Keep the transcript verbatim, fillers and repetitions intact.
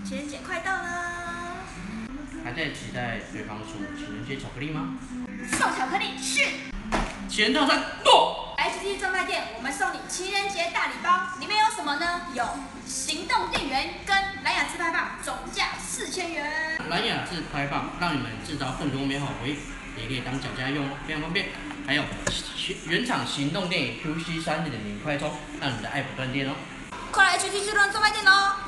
情人节快到了， 还在期待对方送情人节巧克力吗？ 送巧克力是。 情人套餐不。 H T 专卖店，我们送你情人节大礼包，里面有什么呢？有行动电源跟蓝牙自拍棒，总价四千元。 蓝牙自拍棒让你们制造更多美好回忆，也可以当脚架用，非常方便。还有原厂行动电源 Q C 三点零快充，让你的爱不断电哦。 快来 H T 专卖店哦！